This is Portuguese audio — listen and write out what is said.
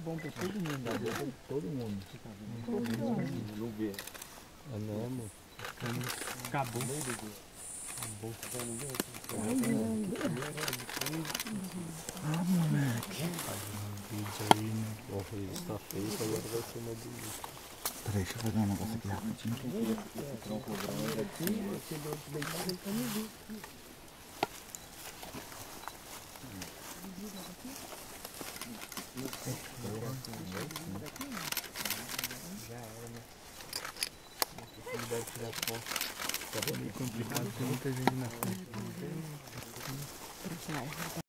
bom pra todo mundo. Tá bom pra todo mundo. Não vê. É mesmo? Acabou. Ah, moleque. Faz um vídeo aí, né? Porra, isso tá feio, agora vai ser uma delícia. Peraí, deixa eu fazer um negócio aqui rapidinho. Já era, né? Não deve tirar foto. Tá meio complicado, tem muita gente na frente.